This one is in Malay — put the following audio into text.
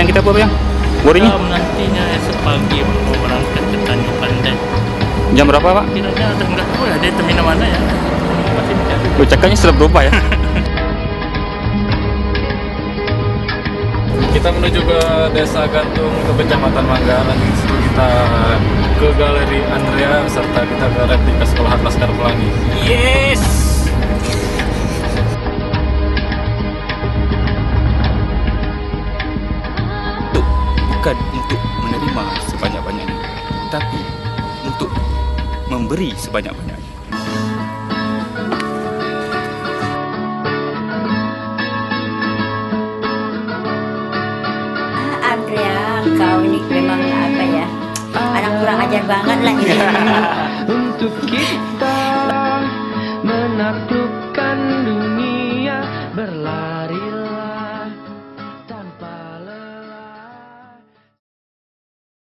Rencananya kita apa yang? Boringnya? Nantinya esok pagi mau berangkat ke Tanjung Pandan. Jam berapa Pak? Kira-kira nggak tahu ya dia terminal mana ya. Masih mencari. Cakapnya sudah berubah ya? Kita menuju ke Desa Gantung ke Kecamatan Manggalan. Di situ kita ke Galeri Andrea serta kita ke replika Sekolah Laskar Pelangi. Yes. Bukan untuk menerima sebanyak-banyaknya, tapi untuk memberi sebanyak-banyaknya. Andrea, kau ini memang apa ya? Anak kurang ajar banget lah ini. Untuk kita menaklukkan